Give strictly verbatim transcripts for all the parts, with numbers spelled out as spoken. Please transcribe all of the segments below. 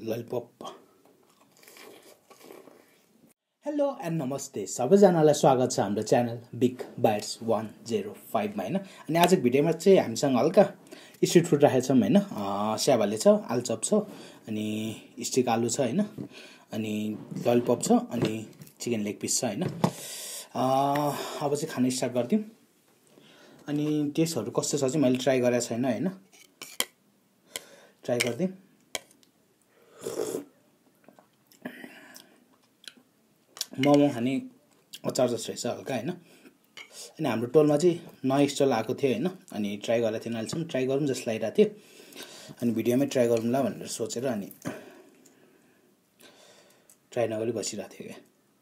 Lollipop. Hello and नमस्ते सबैजनालाई स्वागत छ हाम्रो channel big bites one oh five मा हैन। अनि आजको भिडियोमा चाहिँ हामीसँग हल्का स्ट्रिट फुड राखेको छौँ हैन। स्याबाले छ, आलु चप छ, अनि स्टिक आलु छ हैन, अनि ललिपप छ, अनि चिकन लेग पिस छ हैन। अब चाहिँ खाना स्टार्ट गर्दियौँ। अनि टेस्टहरु कस्तो छ चाहिँ मैले ट्राई गरेको छैन हैन। ट्राई गर्दियौँ। मोमो खाने अचार जस्तो रहेछ हल्का हैन। अनि हाम्रो टोलमा चाहिँ नयाँ स्टल आएको थियो हैन। अनि ट्राई गरेको थिएन अहिलेसम्म, ट्राई गरौँ जस्तो लागिरहेको थियो। अनि भिडियोमै ट्राई गरौँला भनेर सोचेर अनि ट्राई नगरी बसिरहेको थिएँ क्या।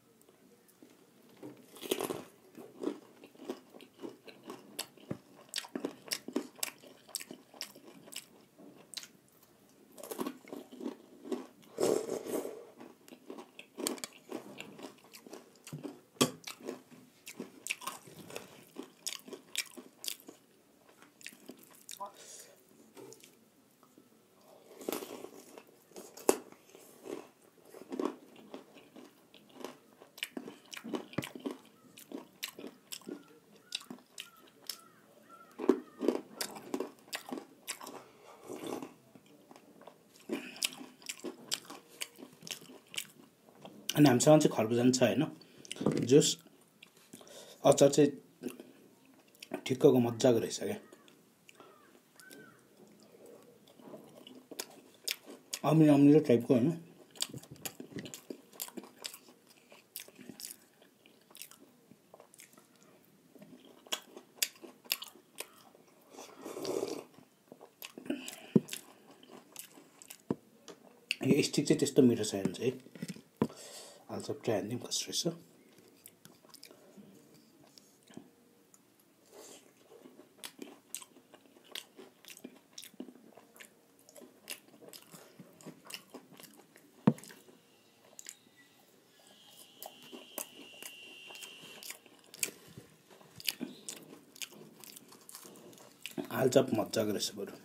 अनि हामीसँग चाहिँ खरबुजा छ हैन। जुस अचार चाहिँ ठिक्कको मजाको रहेछ क्या। अमिलो अमिलो टाइपको हैन। यो स्टिक चाहिँ त्यस्तो मिठो छैन चाहिँ। आलु चप ट्राई हान्दिउँ कस्तो रहेछ। आलु चप मजाको रहेछ बरु।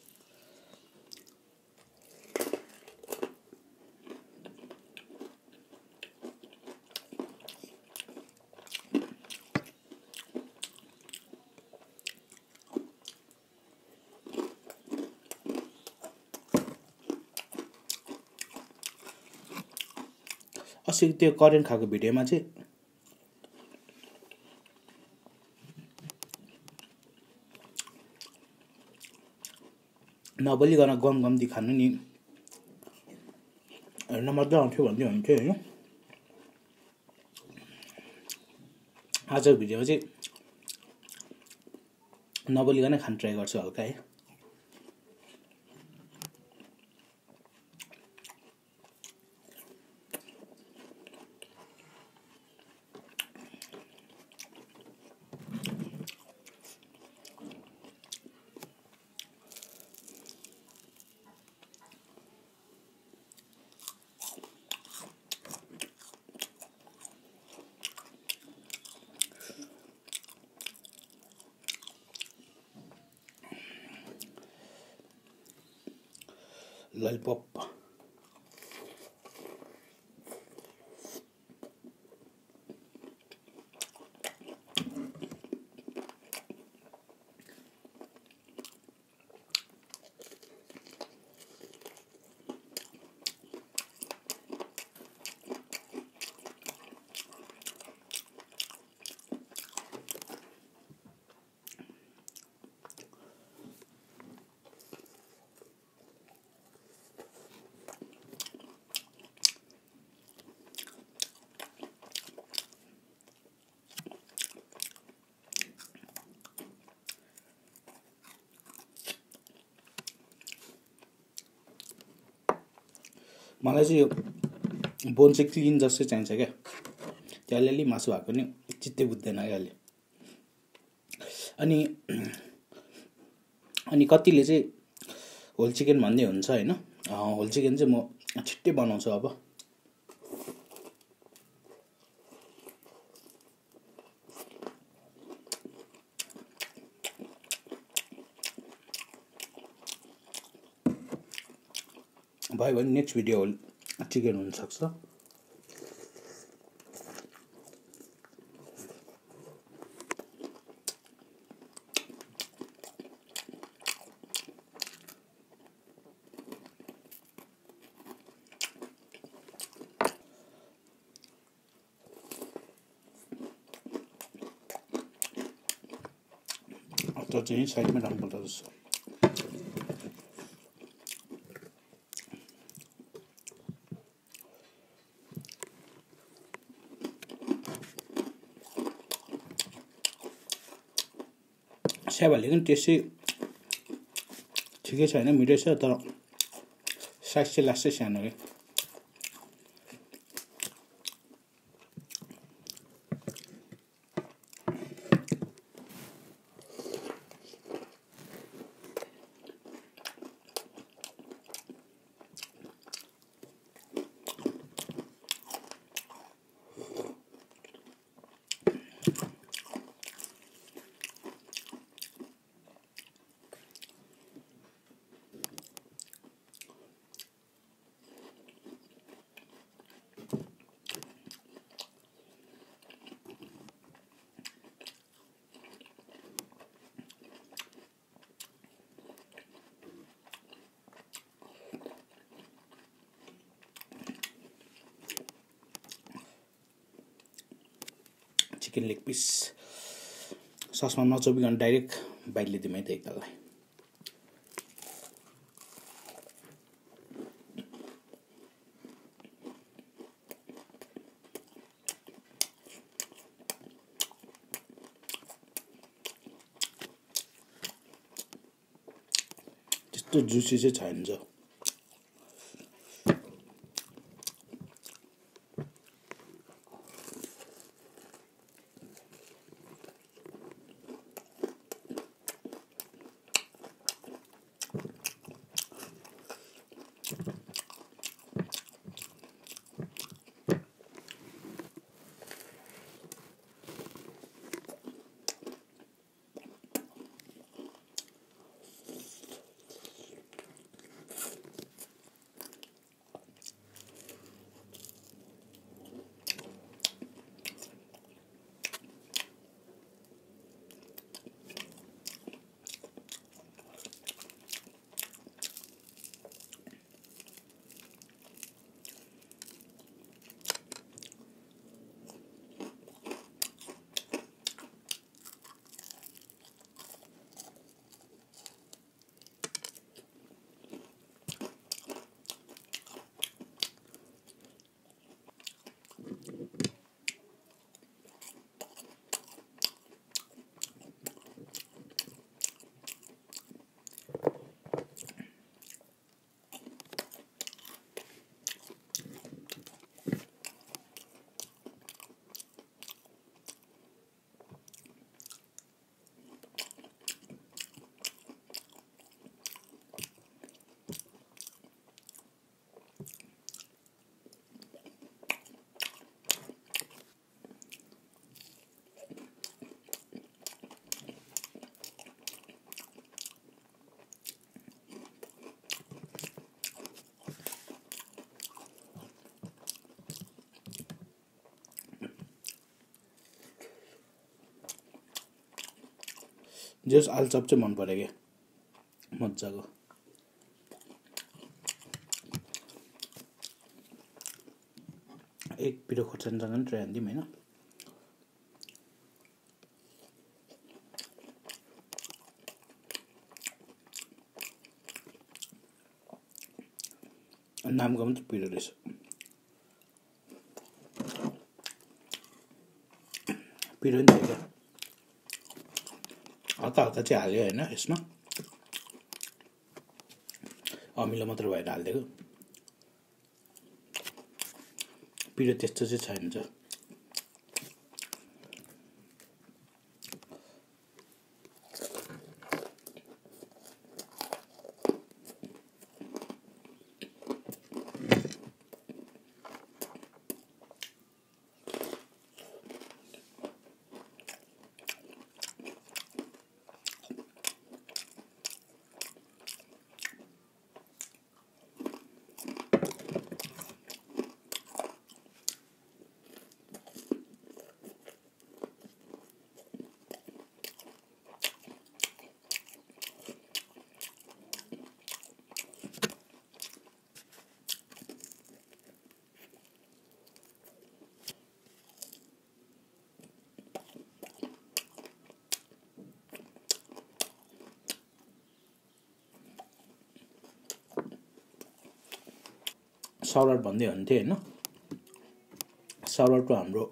अस्ति त्यो करेन्ट खाएको भिडियोमा चाहिँ नबोलिकन गम गम्ती खानु नि हेर्न मजा आउँथ्यो भन्दै हुन्थ्यो हैन। आजको भिडियोमा चाहिँ नबोलिकन खान ट्राई गर्छु हल्का है। Lollipop. मलाई चाहिँ यो बोन चाहिँ क्लिन जस्तै चाहिन्छ क्या। त्यो अलिअलि मासु भएको नि चित्तै बुझ्दैन क्या अहिले। अनि अनि कतिले चाहिँ होल चिकन भन्दै हुन्छ हैन। होल चिकन चाहिँ म छिट्टै बनाउँछु अब। भयो भने नेक्स्ट भिडियो चिकन हुन सक्छ। अचार चाहिँ साइडमा राख्नुपर्छ जस्तो। स्याबाले पनि टेस्ट चाहिँ ठिकै छ होइन, मिठै छ, तर साइज चाहिँ लास्टै सानो है। चिकन लेग पिस ससमा नचोबिकन डाइरेक्ट बाइट लिदिउँ है त एकताललाई। त्यस्तो जुसी चाहिँ छैन जो। जस आलु चप चाहिँ मन पर्यो क्या मजाको। एक पिरो खोर्सानीसँग पनि ट्राई हान्दिउँ होइन। नामको मात्रै पिरो रहेछ। पिरो नि थियो क्या, हल्का हल्का चाहिँ हाल्यो होइन यसमा, अमिलो मात्र भएर हालिदिएको। पिरो त्यस्तो चाहिँ छैन छ। सलाड भन्दै हुन्थ्यो हैन। सलाडको हाम्रो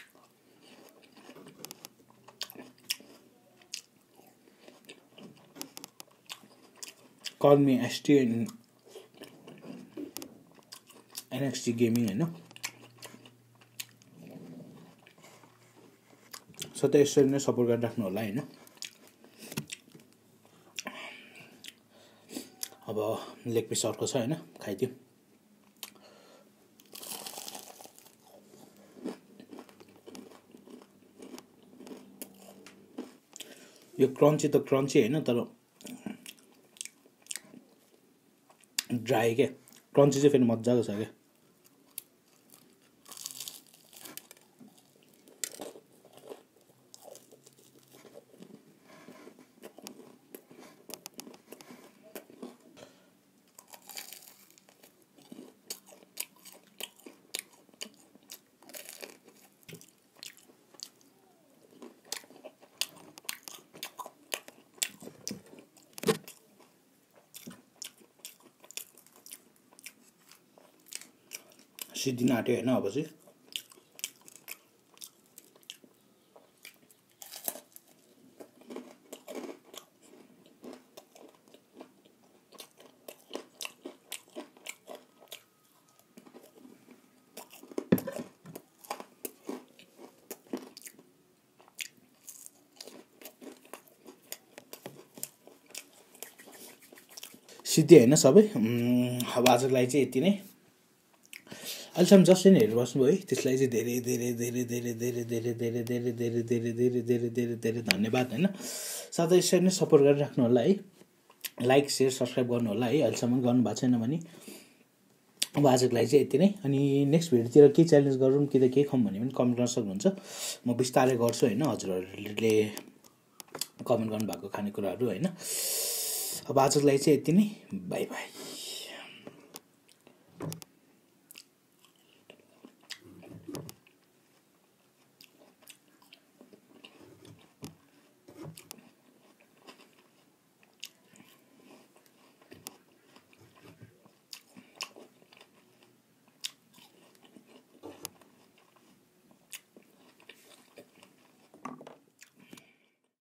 Call me S T in N X T Gaming हैन। सो त यसरी नै सपोर्ट गरिराख्नु होला हैन। अब लेग पिस अर्को छ हैन, खाइदिउँ। यो क्रन्ची त क्रन्ची हैन, तर ड्राई के क्रन्ची चाहिँ फेरि मजाको छ के। सिद्धिन आँट्यो हैन अब चाहिँ। सिद्धि हैन सबै। अब आजलाई चाहिँ यति नै। अहिलेसम्म जसले नि हेरिबस्नु भयो है, त्यसलाई चाहिँ धेरै धेरै धेरै धेरै धेरै धेरै धेरै धेरै धेरै धेरै धेरै धेरै धेरै धेरै धन्यवाद हैन। साथै यसरी नै सपोर्ट गरिराख्नु होला है। लाइक सेयर सब्सक्राइब गर्नु होला है, अहिलेसम्म गर्नु भएको छैन भने। अब आजको लागि चाहिँ यति नै। अनि नेक्स्ट भिडियोतिर के च्यालेन्ज गरौँ कि त के खाउँ भन्ने पनि कमेन्ट गर्न सक्नुहुन्छ। म बिस्तारै गर्छु हैन, हजुरहरूले कमेन्ट गर्नुभएको खानेकुराहरू हैन। अब आजको लागि चाहिँ यति नै। Bye by.